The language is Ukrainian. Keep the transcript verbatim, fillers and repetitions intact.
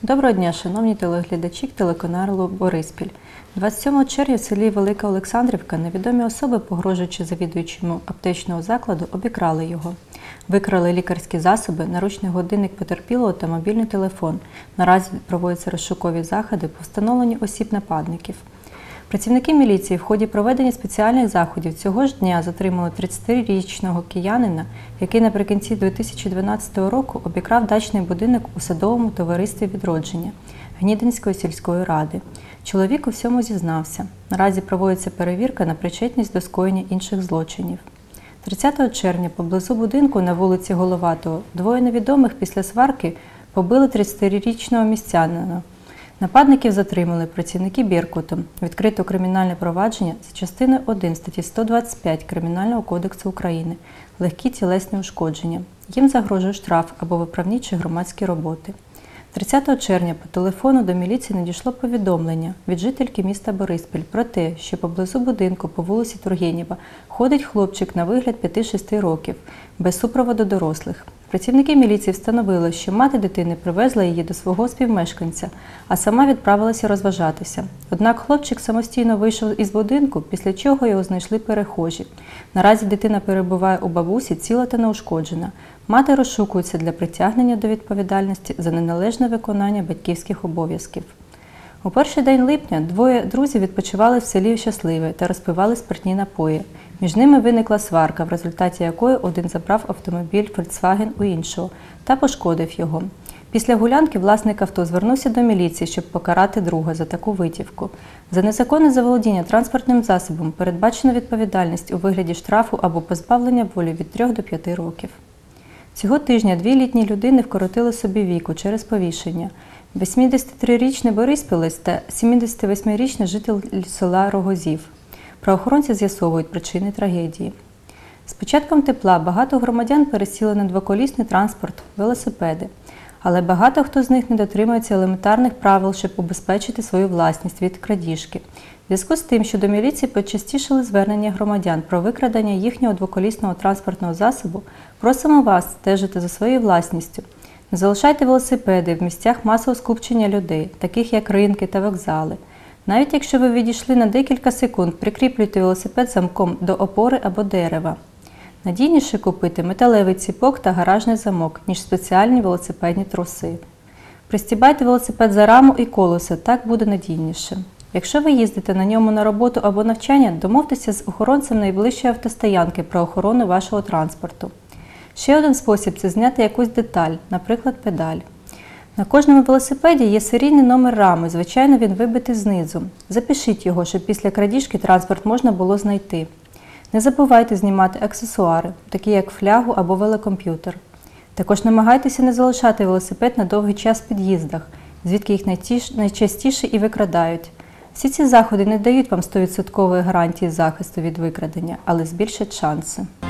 Доброго дня, шановні телеглядачі телеканалу «Бориспіль». двадцять сьомого червня в селі Велика Олександрівка невідомі особи, погрожуючи завідуючому аптечного закладу, обікрали його. Викрали лікарські засоби, наручний годинник потерпілого та мобільний телефон. Наразі проводяться розшукові заходи по встановленню осіб нападників. Працівники міліції в ході проведення спеціальних заходів цього ж дня затримали тридцятирічного киянина, який наприкінці дві тисячі дванадцятого року обікрав дачний будинок у садовому товаристві «Відродження» Гнідинської сільської ради. Чоловік у всьому зізнався. Наразі проводиться перевірка на причетність до скоєння інших злочинів. тридцятого червня поблизу будинку на вулиці Головатого двоє невідомих після сварки побили тридцятирічного містянина. Нападників затримали працівники Беркутом. Відкрито кримінальне провадження за частиною один статті сто двадцять п'ять Кримінального кодексу України «Легкі тілесні ушкодження». Їм загрожує штраф або виправні чи громадські роботи. тридцятого червня по телефону до міліції надійшло повідомлення від жительки міста Бориспіль про те, що поблизу будинку по вулиці Тургенєва ходить хлопчик на вигляд п'яти-шести років, без супроводу дорослих. Працівники міліції встановили, що мати дитини привезла її до свого співмешканця, а сама відправилася розважатися. Однак хлопчик самостійно вийшов із будинку, після чого його знайшли перехожі. Наразі дитина перебуває у бабусі ціла та неушкоджена. Мати розшукується для притягнення до відповідальності за неналежне виконання батьківських обов'язків. У перший день липня двоє друзів відпочивали в селі Щасливе та розпивали спиртні напої. Між ними виникла сварка, в результаті якої один забрав автомобіль Volkswagen у іншого та пошкодив його. Після гулянки власник авто звернувся до міліції, щоб покарати друга за таку витівку. За незаконне заволодіння транспортним засобом передбачено відповідальність у вигляді штрафу або позбавлення волі від трьох до п'яти років. Цього тижня дві літні людини вкоротили собі віку через повішення. вісімдесятитрирічний бориспілець та сімдесятивосьмирічний житель села Рогозів. Правоохоронці з'ясовують причини трагедії. З початком тепла багато громадян пересіли на двоколісний транспорт – велосипеди. Але багато хто з них не дотримується елементарних правил, щоб убезпечити свою власність від крадіжки. В зв'язку з тим, що до міліції почастішили звернення громадян про викрадення їхнього двоколісного транспортного засобу, просимо вас стежити за своєю власністю. Не залишайте велосипеди в місцях масового скупчення людей, таких як ринки та вокзали. Навіть якщо ви відійшли на декілька секунд, прикріплюйте велосипед замком до опори або дерева. Надійніше купити металевий ціпок та гаражний замок, ніж спеціальні велосипедні троси. Пристібайте велосипед за раму і колеса, так буде надійніше. Якщо ви їздите на ньому на роботу або навчання, домовтеся з охоронцем найближчої автостоянки про охорону вашого транспорту. Ще один спосіб – це зняти якусь деталь, наприклад, педаль. На кожному велосипеді є серійний номер рами, звичайно він вибитий знизу. Запишіть його, щоб після крадіжки транспорт можна було знайти. Не забувайте знімати аксесуари, такі як флягу або велокомп'ютер. Також намагайтеся не залишати велосипед на довгий час в під'їздах, звідки їх найчастіше і викрадають. Всі ці заходи не дають вам сто відсотків гарантії захисту від викрадення, але збільшать шанси.